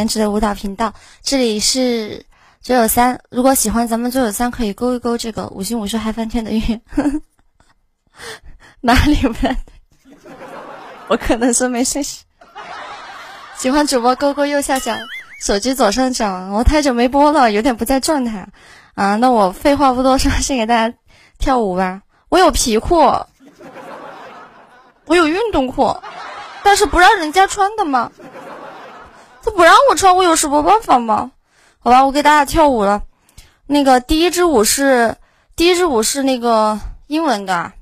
颜值的舞蹈频道，这里是993，如果喜欢咱们993可以勾一勾这个5星5射嗨翻天的运。哪里不太对？我可能是没睡醒。喜欢主播勾勾右下角，手机左上角。我太久没播了，有点不在状态啊。那我废话不多说，先给大家跳舞吧。我有皮裤，我有运动裤，但是不让人家穿的吗？他不让我穿，我有什么办法吗？好吧，我给大家跳舞了。那个第一支舞是那个英文的。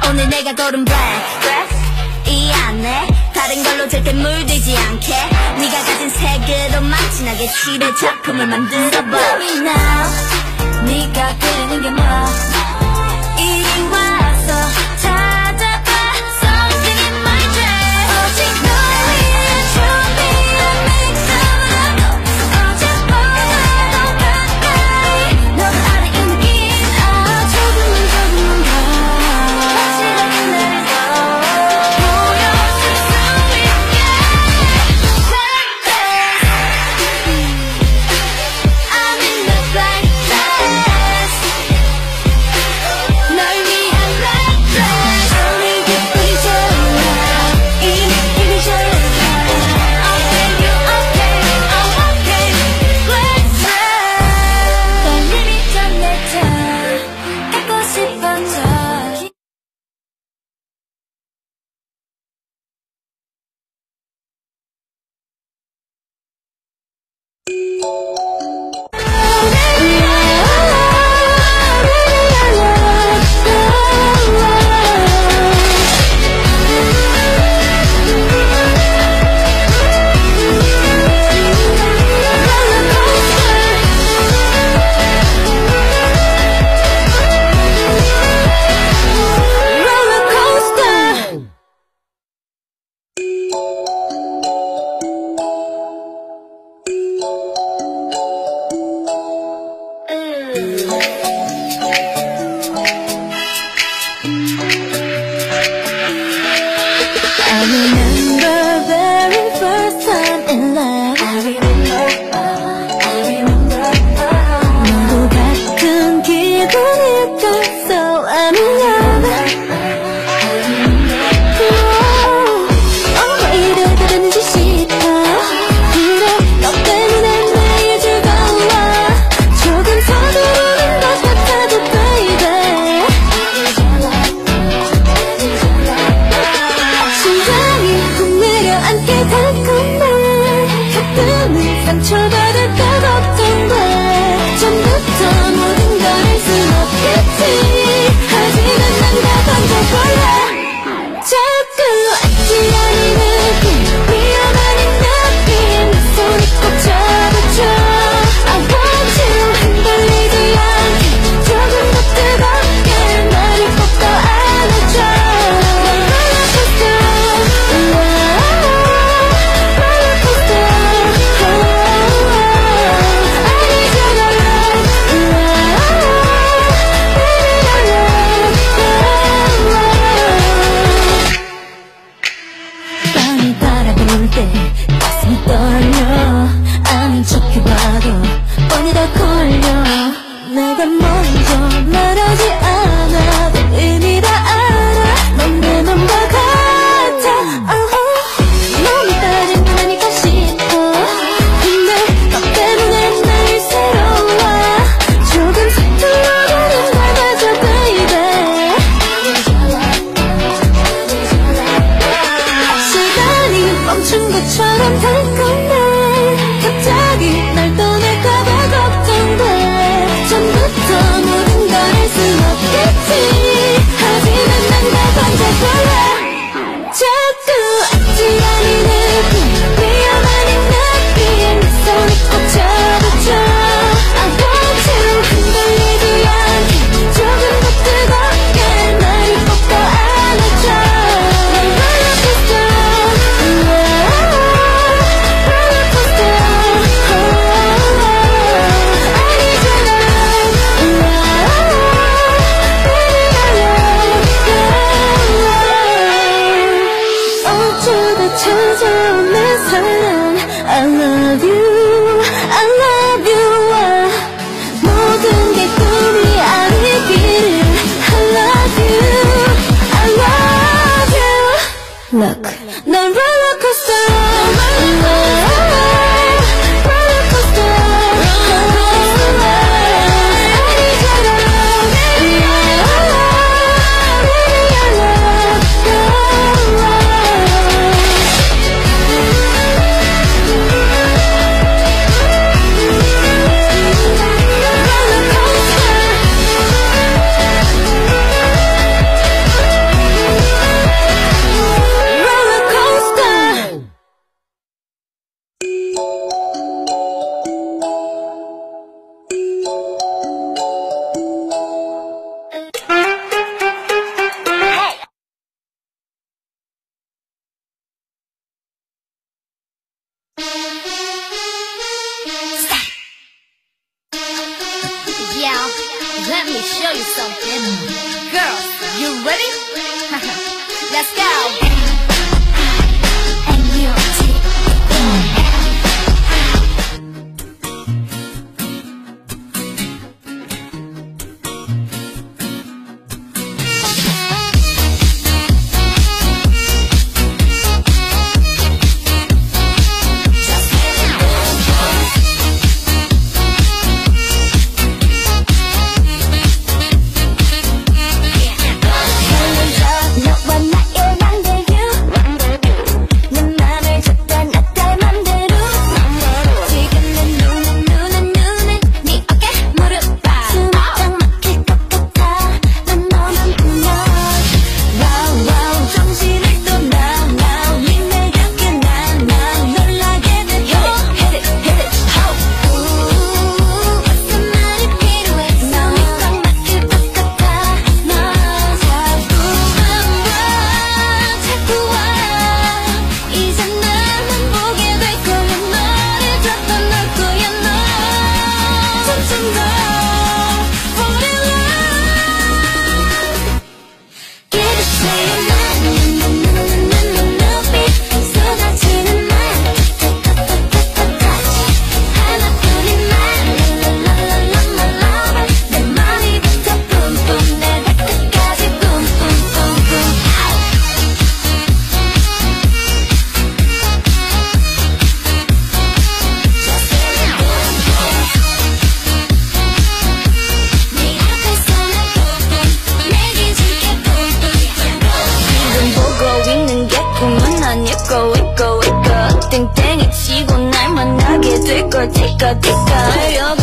오늘 내가 고른 black 이 안에 다른 걸로 절대 물들지 않게 네가 가진 색으로만 진하게 칠해 작품을 만들어봐. Tell me now 네가 그리는 게 뭐야. 이리 와서 찾아봐 something in my dream. 오직 널 위해 준비한 믹스로 어제보다도 가까이 너도 알아 이 느낌. 조금만 가 확실하게 내려서 보여줄 수 있게. I'm in the black dress 널 위한 black dress 우리 기쁘기 좋아 이 느낌이 좋아. Okay you okay I'm okay black dress 떨리기 전에 다 갖고 싶어져. I remember very first time in love. I remember. 너도 같은 기분일까? So I'm in love. 왜 이래 다른지 싶어. 그래 너 때문에 매일 즐거워. 조금 서두르는 것 같아도 baby. 심장이 훅 내려앉게 달콤해. 가끔은 상처받을까 걱정돼. 처음부터 모든 걸 할 순 없겠지. 하지만 난 다 던져볼래. 자꾸 아찔한 이 느낌 위험한 이 느낌 내 손이 꼭 잡아줘. I want you 흔들리지 않게 조금 더 뜨겁게 나를 꼭 더 안아줘. 밤이 바라볼 때 가슴이 떨려. 아닌 척해봐도 뻔히 다 걸려. 내가 먼저 말하지 않아도 이미 다 알아. 넌 내 맘과 같아. 너무 다른 건 아닐까 싶어. 근데 너 때문에 매일 새로워. 조금 서툴러가는 걸 봐줘 baby. 시간이 멈춘 것처럼 달콤해. 갑자기 날 떠날까봐 걱정돼. 처음부터 모든 걸 할 순 없겠지. 하지만 난 다 던져볼래. 자꾸 아찔한 이 느낌 위험한 이 느낌 내 손이 꼭 잡아줘. I want you 흔들리지 않게 조금 더 뜨겁게 나를 꼭 더 안아줘. 롤러코스터 롤러코스터 I need your love. 어쩌다 찾아온 내 사랑 I love you I love you. 모든 게 꿈이 아니기를 I love you I love you. Look 넌 롤러코스터 롤러코스터 I need your love. me show you something. Girls, you ready? Let's go. 땡땡이 치고 날 만나게 될걸 티까 티까